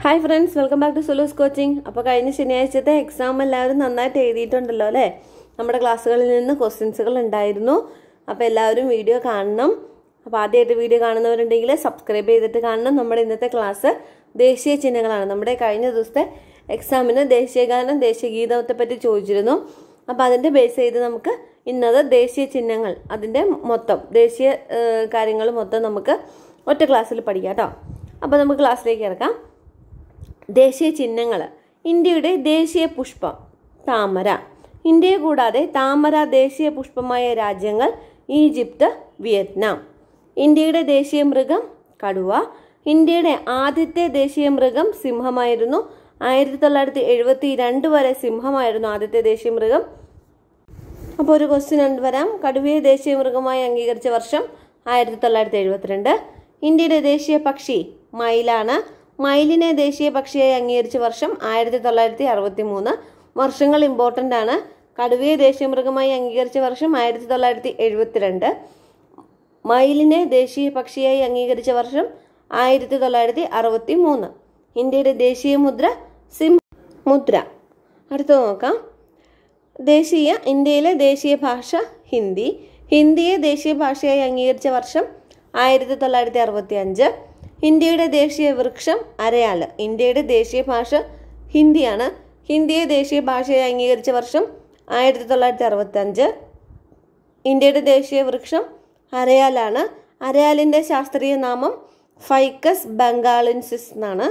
Hi friends, welcome back to സുലൂസ് coaching. അപ്പോൾ കഴിഞ്ഞ ശനിയാഴ്ചത്തെ എക്സാം എല്ലാവരും നന്നായിട്ട് എഴുതിയിട്ടുണ്ടല്ലോ അല്ലേ? നമ്മുടെ ക്ലാസ്സുകളിൽ നിന്ന് ക്വസ്റ്റ്യൻസുകൾ ഉണ്ടായിരുന്നു. അപ്പോൾ എല്ലാവരും വീഡിയോ കാണണം. അപ്പോൾ ആദ്യമായിട്ട് വീഡിയോ കാണുന്നവരുണ്ടെങ്കിൽ സബ്സ്ക്രൈബ് ചെയ്തിട്ട് കാണണം. നമ്മുടെ ഇന്നത്തെ ക്ലാസ് ദേശീയ ചിഹ്നങ്ങളാണ്. നമ്മുടെ കഴിഞ്ഞ ദിവസത്തെ എക്സാമിന് ദേശീയഗാനം, ദേശീയ ഗീതത്തെ പറ്റി ചോദിച്ചിരുന്നു. അപ്പോൾ അതിൻ്റെ ബേസ് ചെയ്ത് നമുക്ക് ഇന്നത് ദേശീയ ചിഹ്നങ്ങൾ, അതിൻ്റെ മൊത്തം ദേശീയ കാര്യങ്ങൾ മൊത്തം നമുക്ക് ഒറ്റ ക്ലാസ്സിൽ പഠിക്കാം കേട്ടോ. അപ്പോൾ നമുക്ക് ക്ലാസ്സിലേക്ക് കിടക്കാം. ദേശീയ ചിഹ്നങ്ങൾ. ഇന്ത്യയുടെ ദേശീയ പുഷ്പം താമര. ഇന്ത്യയെ കൂടാതെ താമര ദേശീയ പുഷ്പമായ രാജ്യങ്ങൾ ഈജിപ്ത്, വിയറ്റ്നാം. ഇന്ത്യയുടെ ദേശീയ മൃഗം കടുവ. ഇന്ത്യയുടെ ആദ്യത്തെ ദേശീയ മൃഗം സിംഹമായിരുന്നു. 1972 വരെ സിംഹമായിരുന്നു ആദ്യത്തെ ദേശീയ മൃഗം. അപ്പോൾ ഒരു ക്വസ്റ്റ്യൻ വരാം. കടുവയെ ദേശീയ മൃഗമായി അംഗീകരിച്ച വർഷം 1972. ഇന്ത്യയുടെ ദേശീയ പക്ഷി മയിലാണ്. മയിലിനെ ദേശീയ പക്ഷിയായി അംഗീകരിച്ച വർഷം 1963. വർഷങ്ങൾ ഇമ്പോർട്ടൻ്റ് ആണ്. കടുവയെ ദേശീയ മൃഗമായി അംഗീകരിച്ച വർഷം 1972. മയിലിനെ ദേശീയ പക്ഷിയായി അംഗീകരിച്ച വർഷം 1963. ഇന്ത്യയുടെ ദേശീയ മുദ്ര മുദ്ര. അടുത്ത് നോക്കാം. ഇന്ത്യയിലെ ദേശീയ ഭാഷ ഹിന്ദി. ഹിന്ദിയെ ദേശീയ ഭാഷയായി അംഗീകരിച്ച വർഷം 1965. ഇന്ത്യയുടെ ദേശീയ വൃക്ഷം അരയാല്. ഇന്ത്യയുടെ ദേശീയ ഭാഷ ഹിന്ദിയാണ്. ഹിന്ദിയെ ദേശീയ ഭാഷയായി അംഗീകരിച്ച വർഷം 1965. ഇന്ത്യയുടെ ദേശീയ വൃക്ഷം അരയാലാണ്. അരയാലിൻ്റെ ശാസ്ത്രീയ നാമം ഫൈക്കസ് ബംഗാളൻസിസ് എന്നാണ്.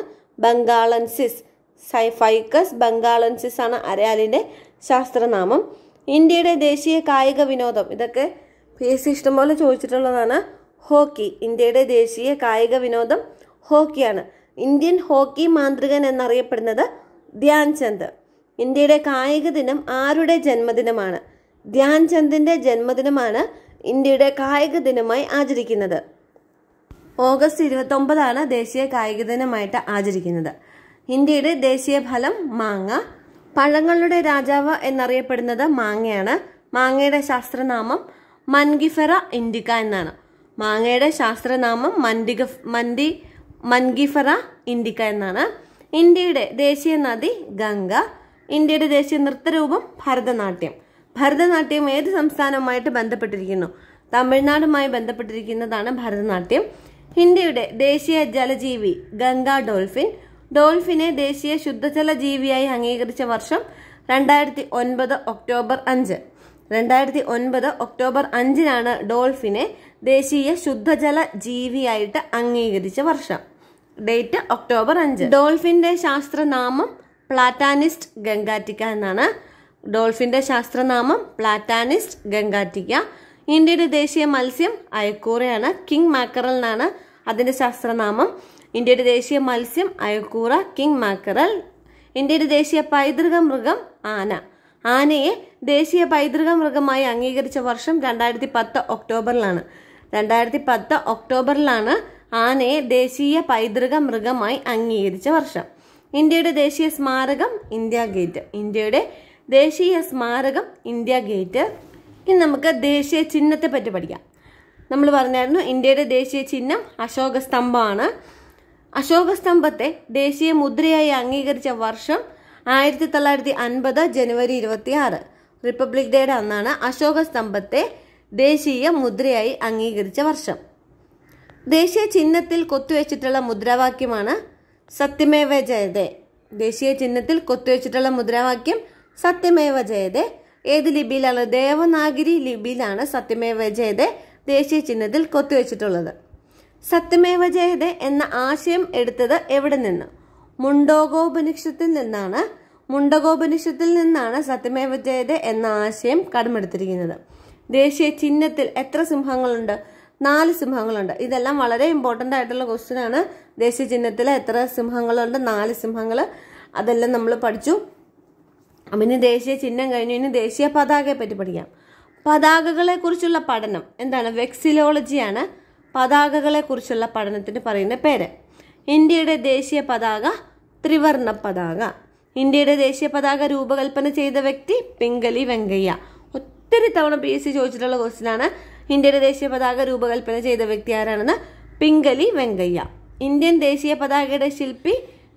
ഫൈക്കസ് ബംഗാളൻസിസ് ആണ് അരയാലിൻ്റെ ശാസ്ത്രനാമം. ഇന്ത്യയുടെ ദേശീയ കായിക വിനോദം, ഇതൊക്കെ PSC ഇഷ്ടംപോലെ ചോദിച്ചിട്ടുള്ളതാണ്. ഹോക്കി. ഇന്ത്യയുടെ ദേശീയ കായിക വിനോദം ഹോക്കിയാണ്. ഇന്ത്യൻ ഹോക്കി മാന്ത്രികൻ എന്നറിയപ്പെടുന്നത് ധ്യാൻചന്ദ്. ഇന്ത്യയുടെ കായിക ദിനം ആരുടെ ജന്മദിനമാണ്? ധ്യാൻചന്ദിൻ്റെ ജന്മദിനമാണ് ഇന്ത്യയുടെ കായിക ദിനമായി ആചരിക്കുന്നത്. ഓഗസ്റ്റ് 29 ദേശീയ കായിക ദിനമായിട്ട് ആചരിക്കുന്നത്. ഇന്ത്യയുടെ ദേശീയ ഫലം മാങ്ങ. പഴങ്ങളുടെ രാജാവ് എന്നറിയപ്പെടുന്നത് മാങ്ങയാണ്. മാങ്ങയുടെ ശാസ്ത്രനാമം മൻഗിഫെറ ഇൻഡിക്ക എന്നാണ്. മാങ്ങയുടെ ശാസ്ത്രനാമം മൻഗിഫെറ ഇൻഡിക്ക എന്നാണ്. ഇന്ത്യയുടെ ദേശീയ നദി ഗംഗ. ഇന്ത്യയുടെ ദേശീയ നൃത്തരൂപം ഭരതനാട്യം. ഭരതനാട്യം ഏത് സംസ്ഥാനവുമായിട്ട് ബന്ധപ്പെട്ടിരിക്കുന്നു? തമിഴ്നാടുമായി ബന്ധപ്പെട്ടിരിക്കുന്നതാണ് ഭരതനാട്യം. ഇന്ത്യയുടെ ദേശീയ ജലജീവി ഗംഗാ ഡോൾഫിൻ. ഡോൾഫിനെ ദേശീയ ശുദ്ധജല ജീവിയായി അംഗീകരിച്ച വർഷം 2009 ഒക്ടോബർ 5. 2009 ഒക്ടോബർ 5 ഡോൾഫിനെ ദേശീയ ശുദ്ധജല ജീവിയായിട്ട് അംഗീകരിച്ച വർഷം. Date October 5. ഡോൾഫിന്റെ ശാസ്ത്രനാമം പ്ലാറ്റാനിസ്റ്റ് ഗംഗാറ്റിക്ക എന്നാണ്. ഡോൾഫിന്റെ ശാസ്ത്രനാമം പ്ലാറ്റാനിസ്റ്റ് ഗംഗാറ്റിക്ക. ഇന്ത്യയുടെ ദേശീയ മത്സ്യം അയക്കൂറയാണ്. കിങ് മാക്കറൽ എന്നാണ് അതിന്റെ ശാസ്ത്രനാമം. ഇന്ത്യയുടെ ദേശീയ മത്സ്യം അയക്കൂറ, കിങ് മാക്കറൽ. ഇന്ത്യയുടെ ദേശീയ പൈതൃക മൃഗം ആന. ആനയെ ദേശീയ പൈതൃക മൃഗമായി അംഗീകരിച്ച വർഷം 2010 ഒക്ടോബറിലാണ്. 2010 ഒക്ടോബറിലാണ് ആനയെ ദേശീയ പൈതൃക മൃഗമായി അംഗീകരിച്ച വർഷം. ഇന്ത്യയുടെ ദേശീയ സ്മാരകം ഇന്ത്യ ഗേറ്റ്. ഇന്ത്യയുടെ ദേശീയ സ്മാരകം ഇന്ത്യ ഗേറ്റ്. ഇനി നമുക്ക് ദേശീയ ചിഹ്നത്തെ പറ്റി പഠിക്കാം. നമ്മൾ പറഞ്ഞായിരുന്നു ഇന്ത്യയുടെ ദേശീയ ചിഹ്നം അശോക സ്തംഭമാണ്. അശോക സ്തംഭത്തെ ദേശീയ മുദ്രയായി അംഗീകരിച്ച വർഷം 1950 ജനുവരി 26. റിപ്പബ്ലിക് ഡേയുടെ അന്നാണ് അശോക സ്തംഭത്തെ ദേശീയ മുദ്രയായി അംഗീകരിച്ച വർഷം. ദേശീയ ചിഹ്നത്തിൽ കൊത്തുവച്ചിട്ടുള്ള മുദ്രാവാക്യമാണ് സത്യമേവ ജയതേ. ദേശീയ ചിഹ്നത്തിൽ കൊത്തുവച്ചിട്ടുള്ള മുദ്രാവാക്യം സത്യമേവ ജയതേ. ഏത് ലിപിയിലാണ്? ദേവനാഗരി ലിപിയിലാണ് സത്യമേവ ജയതേ ദേശീയ ചിഹ്നത്തിൽ കൊത്തുവച്ചിട്ടുള്ളത്. സത്യമേവ ജയതേ എന്ന ആശയം എടുത്തത് എവിടെ നിന്ന്? മുണ്ടകോപനിഷത്തിൽ നിന്നാണ്. മുണ്ടകോപനിഷത്തിൽ നിന്നാണ് സത്യമേവ ജയതേ എന്ന ആശയം കടമെടുത്തിരിക്കുന്നത്. ദേശീയ ചിഹ്നത്തിൽ എത്ര സിംഹങ്ങളുണ്ട്? 4 സിംഹങ്ങളുണ്ട്. ഇതെല്ലാം വളരെ ഇമ്പോർട്ടൻ്റ് ആയിട്ടുള്ള ക്വസ്റ്റ്യൻ ആണ്. ദേശീയ ചിഹ്നത്തിൽ എത്ര സിംഹങ്ങളുണ്ട്? 4 സിംഹങ്ങൾ. അതെല്ലാം നമ്മൾ പഠിച്ചു. അപ്പം ഇനി ദേശീയ ചിഹ്നം കഴിഞ്ഞു. ഇനി ദേശീയ പതാകയെ പറ്റി പഠിക്കാം. പതാകകളെ കുറിച്ചുള്ള പഠനം എന്താണ്? വെക്സിലോളജിയാണ് പതാകകളെ കുറിച്ചുള്ള പഠനത്തിന് പറയുന്ന പേര്. ഇന്ത്യയുടെ ദേശീയ പതാക ത്രിവർണ പതാക. ഇന്ത്യയുടെ ദേശീയ പതാക രൂപകൽപ്പന ചെയ്ത വ്യക്തി പിംഗലി വെങ്കയ്യ. ഒത്തിരി തവണ PSC ചോദിച്ചിട്ടുള്ള ക്വസ്റ്റ്യൻ ആണ്. ഇന്ത്യയുടെ ദേശീയ പതാക രൂപകൽപ്പന ചെയ്ത വ്യക്തി ആരാണെന്ന്? പിംഗലി വെങ്കയ്യ. ഇന്ത്യൻ ദേശീയ പതാകയുടെ ശില്പി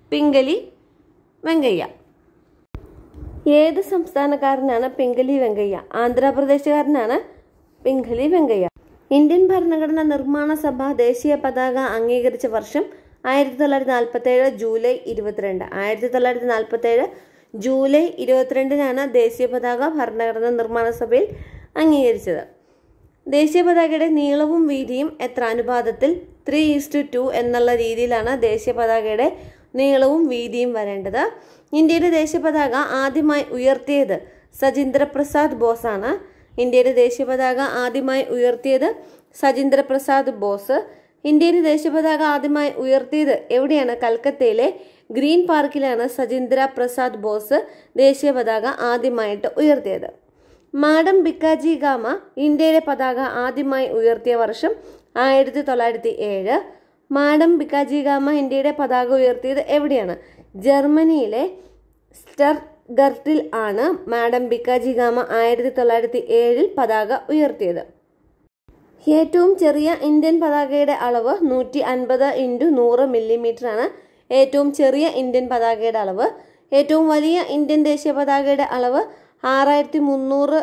പിംഗലി വെങ്കയ്യ. ഏത് സംസ്ഥാനക്കാരനാണ് പിംഗലി വെങ്കയ്യ? ആന്ധ്രാപ്രദേശുകാരനാണ് പിംഗലി വെങ്കയ്യ. ഇന്ത്യൻ ഭരണഘടനാ നിർമ്മാണ സഭ ദേശീയ പതാക അംഗീകരിച്ച വർഷം 1947 ജൂലൈ 22. 1947 ജൂലൈ 22-നാണ് ദേശീയ പതാക ഭരണഘടനാ നിർമ്മാണ സഭയിൽ അംഗീകരിച്ചത്. ദേശീയ പതാകയുടെ നീളവും വീതിയും എത്ര അനുപാതത്തിൽ? 3:2 എന്നുള്ള രീതിയിലാണ് ദേശീയ പതാകയുടെ നീളവും വീതിയും വരേണ്ടത്. ഇന്ത്യയുടെ ദേശീയ പതാക ആദ്യമായി ഉയർത്തിയത് സജീന്ദ്ര പ്രസാദ് ബോസാണ്. ഇന്ത്യയുടെ ദേശീയ പതാക ആദ്യമായി ഉയർത്തിയത് സജീന്ദ്ര പ്രസാദ് ബോസ്. ഇന്ത്യയുടെ ദേശീയ പതാക ആദ്യമായി ഉയർത്തിയത് എവിടെയാണ്? കൽക്കത്തയിലെ ഗ്രീൻ പാർക്കിലാണ് സജീന്ദ്ര പ്രസാദ് ബോസ് ദേശീയ പതാക ആദ്യമായിട്ട് ഉയർത്തിയത്. മാഡം ഭിക്കാജി ഗാമ ഇന്ത്യയുടെ പതാക ആദ്യമായി ഉയർത്തിയ വർഷം 1907. മാഡം ഭിക്കാജി ഗാമ ഇന്ത്യയുടെ പതാക ഉയർത്തിയത് എവിടെയാണ്? ജർമ്മനിയിലെ സ്റ്റട്ട്ഗർട്ടിൽ ആണ് മാഡം ഭിക്കാജി ഗാമ 1907 പതാക ഉയർത്തിയത്. ഏറ്റവും ചെറിയ ഇന്ത്യൻ പതാകയുടെ അളവ് 150 × 100 മില്ലിമീറ്റർ ആണ്. ഏറ്റവും ചെറിയ ഇന്ത്യൻ പതാകയുടെ അളവ്. ഏറ്റവും വലിയ ഇന്ത്യൻ ദേശീയ പതാകയുടെ അളവ് 6300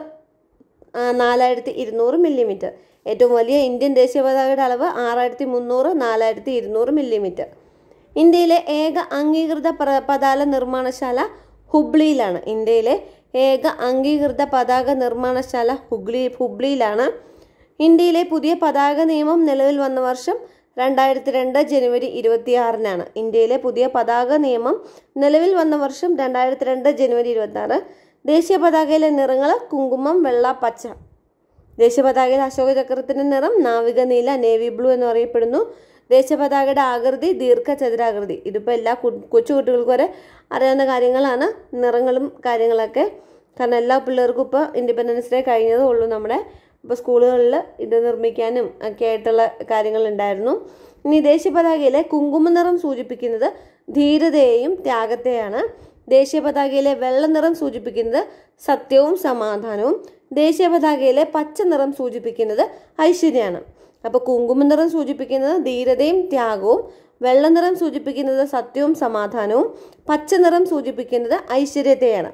4200 മില്ലിമീറ്റർ. ഏറ്റവും വലിയ ഇന്ത്യൻ ദേശീയ പതാകയുടെ അളവ് 6300 4200 മില്ലിമീറ്റർ. ഇന്ത്യയിലെ ഏക അംഗീകൃത പതാക നിർമ്മാണശാല ഹുബ്ലിയിലാണ്. ഇന്ത്യയിലെ ഏക അംഗീകൃത പതാക നിർമ്മാണശാല ഹുബ്ലിയിലാണ്. ഇന്ത്യയിലെ പുതിയ പതാക നിയമം നിലവിൽ വന്ന വർഷം 2002 ജനുവരി 26-നാണ്. ഇന്ത്യയിലെ പുതിയ പതാക നിയമം നിലവിൽ വന്ന വർഷം 2002 ജനുവരി 26. ദേശീയ പതാകയിലെ നിറങ്ങൾ കുങ്കുമം, വെള്ള, പച്ച. ദേശീയ പതാകയിലെ അശോക ചക്രത്തിന്റെ നിറം നാവിക നീല, നേവി ബ്ലൂ എന്ന് അറിയപ്പെടുന്നു. ദേശീയ പതാകയുടെ ആകൃതി ദീർഘചതുരാകൃതി. ഇതിപ്പോൾ എല്ലാ കൊച്ചു കുട്ടികൾക്ക് വരെ അറിയാവുന്ന കാര്യങ്ങളാണ്, നിറങ്ങളും കാര്യങ്ങളൊക്കെ. കാരണം എല്ലാ പിള്ളേർക്കും ഇപ്പോൾ ഇൻഡിപെൻഡൻസ് ഡേ കഴിഞ്ഞതേ ഉള്ളൂ. നമ്മുടെ ഇപ്പോൾ സ്കൂളുകളിൽ ഇത് നിർമ്മിക്കാനും ഒക്കെ ആയിട്ടുള്ള കാര്യങ്ങളുണ്ടായിരുന്നു. ഇനി ദേശീയ പതാകയിലെ കുങ്കുമ നിറം സൂചിപ്പിക്കുന്നത് ധീരതയെയും ത്യാഗത്തെയാണ്. ദേശീയ പതാകയിലെ വെള്ള നിറം സൂചിപ്പിക്കുന്നത് സത്യവും സമാധാനവും. ദേശീയ പതാകയിലെ പച്ച നിറം സൂചിപ്പിക്കുന്നത് ഐശ്വര്യമാണ്. അപ്പോൾ കുങ്കുമ നിറം സൂചിപ്പിക്കുന്നത് ധീരതയും ത്യാഗവും, വെള്ള നിറം സൂചിപ്പിക്കുന്നത് സത്യവും സമാധാനവും, പച്ച നിറം സൂചിപ്പിക്കുന്നത് ഐശ്വര്യത്തെയാണ്.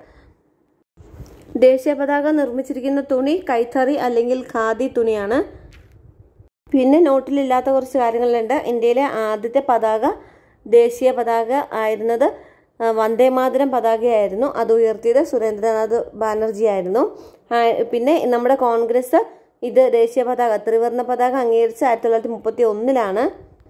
ദേശീയ പതാക നിർമ്മിച്ചിരിക്കുന്ന തുണി കൈത്തറി അല്ലെങ്കിൽ ഖാദി തുണിയാണ്. പിന്നെ നോട്ടിലില്ലാത്ത കുറച്ച് കാര്യങ്ങളുണ്ട്. ഇന്ത്യയിലെ ആദ്യത്തെ പതാക ദേശീയ പതാക ആയിരുന്നത് വന്ദേമാതരം പതാകയായിരുന്നു. അത് ഉയർത്തിയത് സുരേന്ദ്രനാഥ് ബാനർജി ആയിരുന്നു. പിന്നെ നമ്മുടെ കോൺഗ്രസ് ഇത് ദേശീയ പതാക ത്രിവർണ്ണ പതാക അംഗീകരിച്ച് 1931-ലാണ്.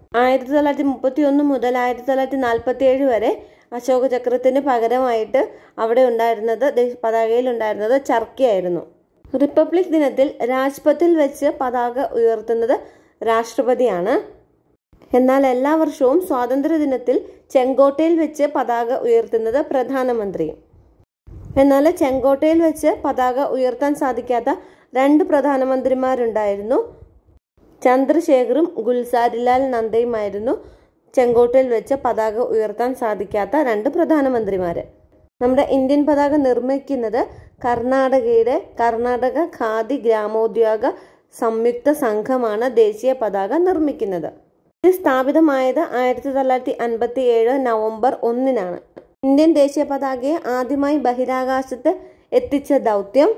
1931 മുതൽ 1947 വരെ അശോക ചക്രത്തിന് പകരമായിട്ട് അവിടെ ഉണ്ടായിരുന്നത് പതാകയിൽ ഉണ്ടായിരുന്നത് ചർക്കയായിരുന്നു. റിപ്പബ്ലിക് ദിനത്തിൽ രാജ്പഥിൽ വെച്ച് പതാക ഉയർത്തുന്നത് രാഷ്ട്രപതിയാണ്. എന്നാൽ എല്ലാ വർഷവും സ്വാതന്ത്ര്യ ദിനത്തിൽ ചെങ്കോട്ടയിൽ വെച്ച് പതാക ഉയർത്തുന്നത് പ്രധാനമന്ത്രിയും. എന്നാൽ ചെങ്കോട്ടയിൽ വെച്ച് പതാക ഉയർത്താൻ സാധിക്കാത്ത 2 പ്രധാനമന്ത്രിമാരുണ്ടായിരുന്നു. ചന്ദ്രശേഖറും ഗുൽസാരിലാൽ നന്ദയുമായിരുന്നു ചെങ്കോട്ടയിൽ വെച്ച് പതാക ഉയർത്താൻ സാധിക്കാത്ത 2 പ്രധാനമന്ത്രിമാര്. നമ്മുടെ ഇന്ത്യൻ പതാക നിർമ്മിക്കുന്നത് കർണാടക ഖാദി ഗ്രാമോദ്യോഗ സംയുക്ത സംഘമാണ് ദേശീയ പതാക നിർമ്മിക്കുന്നത്. ഇത് സ്ഥാപിതമായത് 1957 നവംബർ 1-നാണ്. ഇന്ത്യൻ ദേശീയ പതാകയെ ആദ്യമായി ബഹിരാകാശത്ത് എത്തിച്ച ദൗത്യം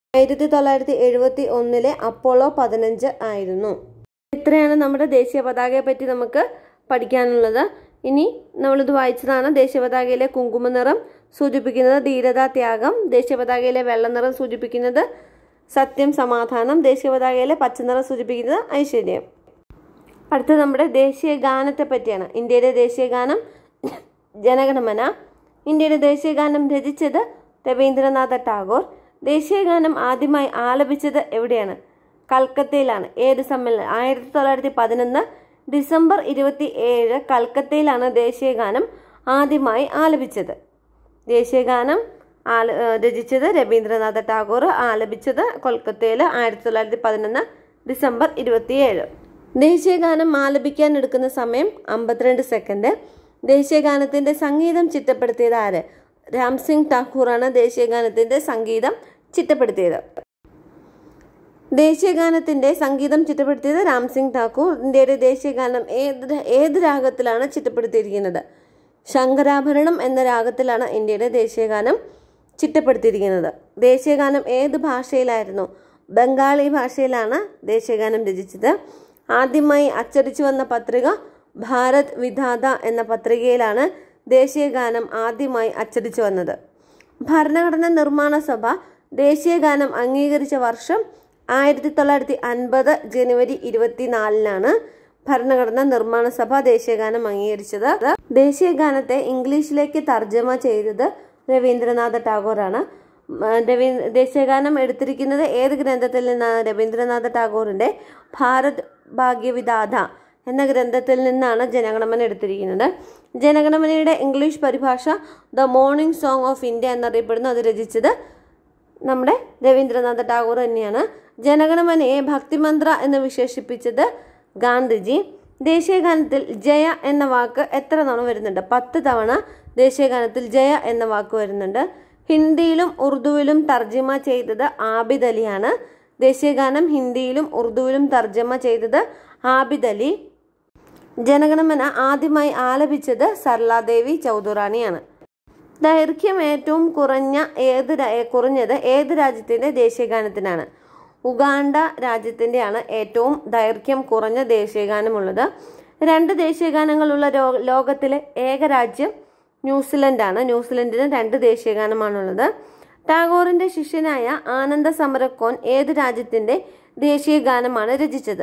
1971 അപ്പോളോ 15 ആയിരുന്നു. ഇത്രയാണ് നമ്മുടെ ദേശീയ പതാകയെ പറ്റി നമുക്ക് പഠിക്കാനുള്ളത്. ഇനി നമ്മളിത് വായിച്ചതാണ്. ദേശീയ പതാകയിലെ കുങ്കുമ നിറം സൂചിപ്പിക്കുന്നത് ധീരത, ത്യാഗം. ദേശീയ പതാകയിലെ വെള്ള നിറം സൂചിപ്പിക്കുന്നത് സത്യം, സമാധാനം. ദേശീയ പതാകയിലെ പച്ച നിറം സൂചിപ്പിക്കുന്നത് ഐശ്വര്യം. അടുത്ത നമ്മുടെ ദേശീയ ഗാനത്തെ പറ്റിയാണ്. ഇന്ത്യയുടെ ദേശീയ ഗാനം ജനഗണമന. ഇന്ത്യയുടെ ദേശീയ ഗാനം രചിച്ചത് രവീന്ദ്രനാഥ ടാഗോർ. ദേശീയ ഗാനം ആദ്യമായി ആലപിച്ചത് എവിടെയാണ്? കൽക്കത്തയിലാണ്. ഏത് സമ്മേളനം? 1911 ഡിസംബർ 27 കൽക്കത്തയിലാണ് ദേശീയ ഗാനം ആദ്യമായി ആലപിച്ചത്. ദേശീയ ഗാനം രചിച്ചത് രവീന്ദ്രനാഥ ടാഗോർ, ആലപിച്ചത് കൊൽക്കത്തയിൽ 1911 ഡിസംബർ 27. ദേശീയ ഗാനം ആലപിക്കാൻ എടുക്കുന്ന സമയം 52 സെക്കൻഡ്. ദേശീയ ഗാനത്തിന്റെ സംഗീതം ചിട്ടപ്പെടുത്തിയത് ആര്? രാംസിംഗ് ടാക്കൂറാണ് ദേശീയ ഗാനത്തിന്റെ സംഗീതം ചിട്ടപ്പെടുത്തിയത്. ദേശീയ ഗാനത്തിന്റെ സംഗീതം ചിട്ടപ്പെടുത്തിയത് രാംസിംഗ് ടാക്കൂർ. ഇന്ത്യയുടെ ദേശീയ ഗാനം ഏത് രാഗത്തിലാണ് ചിട്ടപ്പെടുത്തിയിരിക്കുന്നത്? ശങ്കരാഭരണം എന്ന രാഗത്തിലാണ് ഇന്ത്യയുടെ ദേശീയഗാനം ചിട്ടപ്പെടുത്തിയിരിക്കുന്നത്. ദേശീയഗാനം ഏത് ഭാഷയിലായിരുന്നു? ബംഗാളി ഭാഷയിലാണ് ദേശീയഗാനം രചിച്ചത്. ആദ്യമായി അച്ചടിച്ചു വന്ന പത്രിക ഭാരത് വിധാത എന്ന പത്രികയിലാണ് ദേശീയഗാനം ആദ്യമായി അച്ചടിച്ചു വന്നത്. ഭരണഘടനാ നിർമ്മാണ സഭ ദേശീയഗാനം അംഗീകരിച്ച വർഷം 1950 ജനുവരി 24 ഭരണഘടനാ നിർമ്മാണ സഭ ദേശീയഗാനം അംഗീകരിച്ചത്. ദേശീയഗാനത്തെ ഇംഗ്ലീഷിലേക്ക് തർജ്ജമ ചെയ്തത് രവീന്ദ്രനാഥ ടാഗോറാണ്. ദേശീയഗാനം എടുത്തിരിക്കുന്നത് ഏത് ഗ്രന്ഥത്തിൽ നിന്നാണ്? രവീന്ദ്രനാഥ ടാഗോറിന്റെ ഭാരത് ഭാഗ്യവിധാത എന്ന ഗ്രന്ഥത്തിൽ നിന്നാണ് ജനഗണമന എടുത്തിരിക്കുന്നത്. ജനഗണമനയുടെ ഇംഗ്ലീഷ് പരിഭാഷ the morning song of India എന്നറിയപ്പെടുന്നു. അത് രചിച്ചത് നമ്മുടെ രവീന്ദ്രനാഥ ടാഗോർ തന്നെയാണ്. ജനഗണമനയെ ഭക്തിമന്ത്ര എന്ന് വിശേഷിപ്പിച്ചത് ഗാന്ധിജി. ദേശീയഗാനത്തിൽ ജയ എന്ന വാക്ക് എത്ര തവണ വരുന്നുണ്ട്? 10 തവണ ദേശീയഗാനത്തിൽ ജയ എന്ന വാക്ക് വരുന്നുണ്ട്. ഹിന്ദിയിലും ഉറുദുവിലും തർജ്ജമ ചെയ്തത് ആബിദ് അലിയാണ്. ദേശീയഗാനം ഹിന്ദിയിലും ഉറുദുവിലും തർജ്ജമ ചെയ്തത് ആബിദ് അലി. ജനഗണമന ആദ്യമായി ആലപിച്ചത് സർലാദേവി ചൗധുറാണിയാണ്. ദൈർഘ്യം ഏറ്റവും കുറഞ്ഞത് ഏത് രാജ്യത്തിന്റെ ദേശീയഗാനത്തിനാണ്? ഉഗാണ്ട രാജ്യത്തിൻ്റെയാണ് ഏറ്റവും ദൈർഘ്യം കുറഞ്ഞ ദേശീയഗാനമുള്ളത്. 2 ദേശീയഗാനങ്ങളുള്ള ലോകത്തിലെ ഏക രാജ്യം ന്യൂസിലൻഡാണ്. ന്യൂസിലൻഡിന് 2 ദേശീയഗാനമാണുള്ളത്. ടാഗോറിന്റെ ശിഷ്യനായ ആനന്ദ സമരക്കോൻ ഏത് രാജ്യത്തിന്റെ ദേശീയഗാനമാണ് രചിച്ചത്?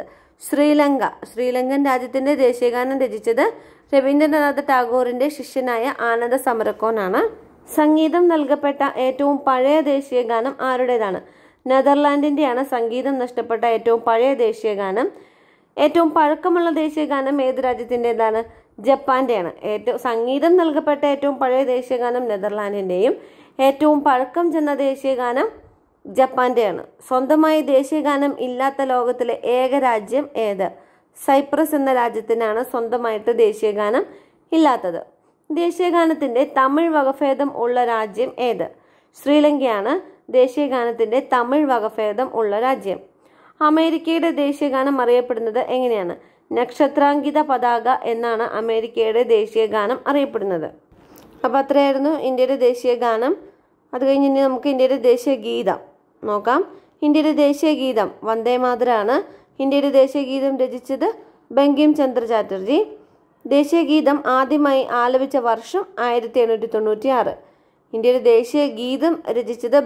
ശ്രീലങ്കൻ രാജ്യത്തിന്റെ ദേശീയഗാനം രചിച്ചത് രവീന്ദ്രനാഥ ടാഗോറിന്റെ ശിഷ്യനായ ആനന്ദ സമരക്കോൻ ആണ്. സംഗീതം നൽകപ്പെട്ട ഏറ്റവും പഴയ ദേശീയഗാനം ആരുടേതാണ്? നെതർലാൻഡിന്റെയാണ് സംഗീതം നഷ്ടപ്പെട്ട ഏറ്റവും പഴയ ദേശീയഗാനം. ഏറ്റവും പഴക്കമുള്ള ദേശീയഗാനം ഏത് രാജ്യത്തിൻ്റെതാണ്? ജപ്പാന്റെയാണ്. സംഗീതം നൽകപ്പെട്ട ഏറ്റവും പഴയ ദേശീയഗാനം നെതർലാൻഡിന്റെയും ഏറ്റവും പഴക്കം ചെന്ന ദേശീയഗാനം ജപ്പാന്റെയാണ്. സ്വന്തമായി ദേശീയഗാനം ഇല്ലാത്ത ലോകത്തിലെ ഏക രാജ്യം ഏത്? സൈപ്രസ് എന്ന രാജ്യത്തിനാണ് സ്വന്തമായിട്ട് ദേശീയഗാനം ഇല്ലാത്തത്. ദേശീയഗാനത്തിന്റെ തമിഴ് വകഭേദം ഉള്ള രാജ്യം ഏത്? ശ്രീലങ്കയാണ് ദേശീയഗാനത്തിന്റെ തമിഴ് വകഭേദം ഉള്ള രാജ്യം. അമേരിക്കയുടെ ദേശീയഗാനം അറിയപ്പെടുന്നത് എങ്ങനെയാണ്? നക്ഷത്രാങ്കിത പതാക എന്നാണ് അമേരിക്കയുടെ ദേശീയഗാനം അറിയപ്പെടുന്നത്. അപ്പോൾ അത്രയായിരുന്നു ഇന്ത്യയുടെ ദേശീയഗാനം. അത് കഴിഞ്ഞ് ഇനി നമുക്ക് ഇന്ത്യയുടെ ദേശീയ ഗീതം നോക്കാം. ഇന്ത്യയുടെ ദേശീയ ഗീതം വന്ദേമാതരമാണ്. ഇന്ത്യയുടെ ദേശീയ ഗീതം രചിച്ചത് ബങ്കിം ചന്ദ്ര ചാറ്റർജി. ദേശീയ ഗീതം ആദ്യമായി ആലപിച്ച വർഷം 1896. ഇന്ത്യയുടെ ദേശീയ ഗീതം രചിച്ചത്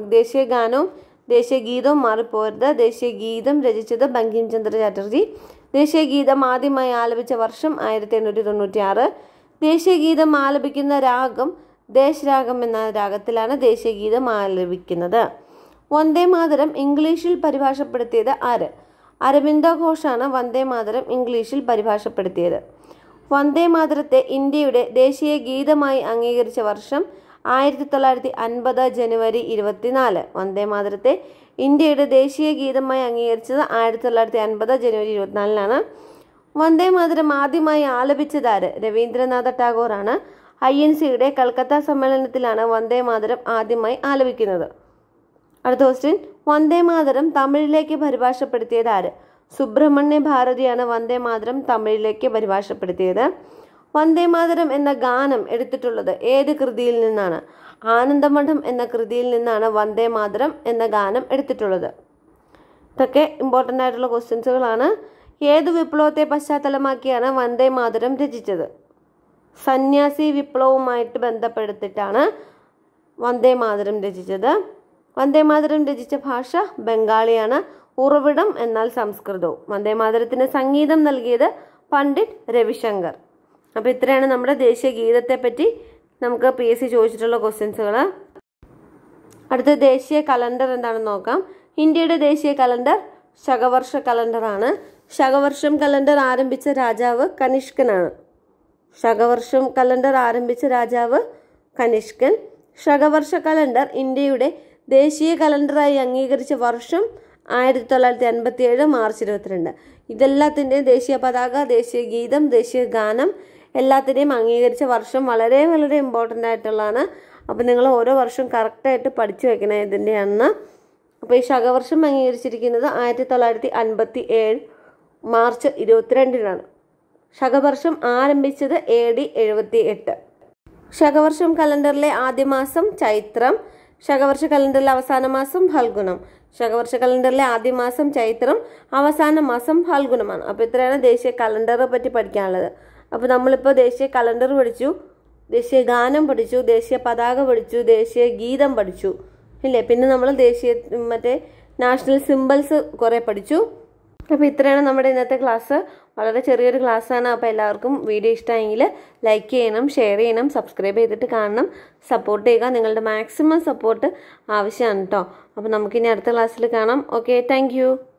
ദേശീയ ഗീതവും മാറിപ്പോരുത്. ദേശീയ ഗീതം രചിച്ചത് ബങ്കിം ചന്ദ്ര ചാറ്റർജി. ദേശീയ ഗീതം ആദ്യമായി ആലപിച്ച വർഷം 1896. ദേശീയ ഗീതം ആലപിക്കുന്ന രാഗം ദേശരാഗം എന്ന രാഗത്തിലാണ് ദേശീയ ഗീതം ആലപിക്കുന്നത്. വന്ദേമാതരം ഇംഗ്ലീഷിൽ പരിഭാഷപ്പെടുത്തിയത് ആര്? അരവിന്ദ ഘോഷാണ് വന്ദേമാതരം ഇംഗ്ലീഷിൽ പരിഭാഷപ്പെടുത്തിയത്. വന്ദേമാതരത്തെ ഇന്ത്യയുടെ ദേശീയ ഗീതമായി അംഗീകരിച്ച വർഷം 1950 ജനുവരി 24. വന്ദേമാതരത്തെ ഇന്ത്യയുടെ ദേശീയ ഗീതമായി അംഗീകരിച്ചത് 1950 ജനുവരി 24. വന്ദേമാതരം ആദ്യമായി ആലപിച്ചത് ആര്? രവീന്ദ്രനാഥ ടാഗോറാണ്. INCയുടെ കൽക്കത്ത സമ്മേളനത്തിലാണ് വന്ദേമാതരം ആദ്യമായി ആലപിക്കുന്നത്. അടുത്ത ക്വസ്റ്റ്യൻ, വന്ദേമാതരം തമിഴിലേക്ക് പരിഭാഷപ്പെടുത്തിയത് ആര്? സുബ്രഹ്മണ്യ ഭാരതിയാണ് വന്ദേമാതരം തമിഴിലേക്ക് പരിഭാഷപ്പെടുത്തിയത്. വന്ദേമാതരം എന്ന ഗാനം എടുത്തിട്ടുള്ളത് ഏത് കൃതിയിൽ നിന്നാണ്? ആനന്ദമഠം എന്ന കൃതിയിൽ നിന്നാണ് വന്ദേമാതരം എന്ന ഗാനം എടുത്തിട്ടുള്ളത്. ഇതൊക്കെ ഇമ്പോർട്ടൻ്റ് ആയിട്ടുള്ള ക്വസ്റ്റ്യൻസുകളാണ്. ഏത് വിപ്ലവത്തെ പശ്ചാത്തലമാക്കിയാണ് വന്ദേമാതരം രചിച്ചത്? സന്യാസി വിപ്ലവവുമായിട്ട് ബന്ധപ്പെടുത്തിയിട്ടാണ് വന്ദേമാതരം രചിച്ചത്. വന്ദേമാതരം രചിച്ച ഭാഷ ബംഗാളിയാണ്. ഉറവിടം എന്നാൽ സംസ്കൃതവും. വന്ദേമാതരത്തിന് സംഗീതം നൽകിയത് പണ്ഡിറ്റ് രവിശങ്കർ. അപ്പോൾ ഇത്രയാണ് നമ്മുടെ ദേശീയ ഗീതത്തെ പറ്റി നമുക്ക് PSC ചോദിച്ചിട്ടുള്ള ക്വസ്റ്റ്യൻസുകൾ. അടുത്ത ദേശീയ കലണ്ടർ എന്താണെന്ന് നോക്കാം. ഇന്ത്യയുടെ ദേശീയ കലണ്ടർ ശകവർഷ കലണ്ടറാണ്. ശകവർഷം കലണ്ടർ ആരംഭിച്ച രാജാവ് കനിഷ്കനാണ്. ശകവർഷം കലണ്ടർ ആരംഭിച്ച രാജാവ് കനിഷ്കൻ. ശകവർഷ കലണ്ടർ ഇന്ത്യയുടെ ദേശീയ കലണ്ടറായി അംഗീകരിച്ച വർഷം 1957 മാർച്ച് 22. ഇതെല്ലാത്തിൻ്റെയും ദേശീയ പതാക, ദേശീയ ഗീതം, ദേശീയ ഗാനം എല്ലാത്തിൻ്റെയും അംഗീകരിച്ച വർഷം വളരെ വളരെ ഇമ്പോർട്ടൻ്റ് ആയിട്ടുള്ളതാണ്. അപ്പോൾ നിങ്ങൾ ഓരോ വർഷം കറക്റ്റായിട്ട് പഠിച്ചു വെക്കണം ഇതിൻ്റെയാണ്. അപ്പോൾ ഈ ശകവർഷം അംഗീകരിച്ചിരിക്കുന്നത് 1957 മാർച്ച് 22. ശകവർഷം ആരംഭിച്ചത് AD 78. ശകവർഷം കലണ്ടറിലെ ആദ്യ മാസം ചൈത്രം, ശകവർഷ കലണ്ടറിലെ അവസാന മാസം ഫൽഗുണം. ശകവർഷ കലണ്ടറിലെ ആദ്യ മാസം ചൈത്രം, അവസാന മാസം ഫൽഗുണമാണ്. അപ്പോൾ ഇത്രയാണ് ദേശീയ കലണ്ടറെ പറ്റി പഠിക്കാനുള്ളത്. അപ്പോൾ നമ്മളിപ്പോൾ ദേശീയ കലണ്ടർ പഠിച്ചു, ദേശീയ ഗാനം പഠിച്ചു, ദേശീയ പതാക പഠിച്ചു, ദേശീയ ഗീതം പഠിച്ചു ഇല്ലേ. പിന്നെ നമ്മൾ മറ്റേ നാഷണൽ സിംബൽസ് കുറേ പഠിച്ചു. അപ്പോൾ ഇത്രയാണ് നമ്മുടെ ഇന്നത്തെ ക്ലാസ്. വളരെ ചെറിയൊരു ക്ലാസ്സാണ്. അപ്പോൾ എല്ലാവർക്കും വീഡിയോ ഇഷ്ടമായെങ്കിൽ ലൈക്ക് ചെയ്യണം, ഷെയർ ചെയ്യണം, സബ്സ്ക്രൈബ് ചെയ്തിട്ട് കാണണം, സപ്പോർട്ട് ചെയ്യുക. നിങ്ങളുടെ മാക്സിമം സപ്പോർട്ട് ആവശ്യമാണ് കേട്ടോ. അപ്പോൾ നമുക്കിനി അടുത്ത ക്ലാസ്സിൽ കാണാം. Okay, thank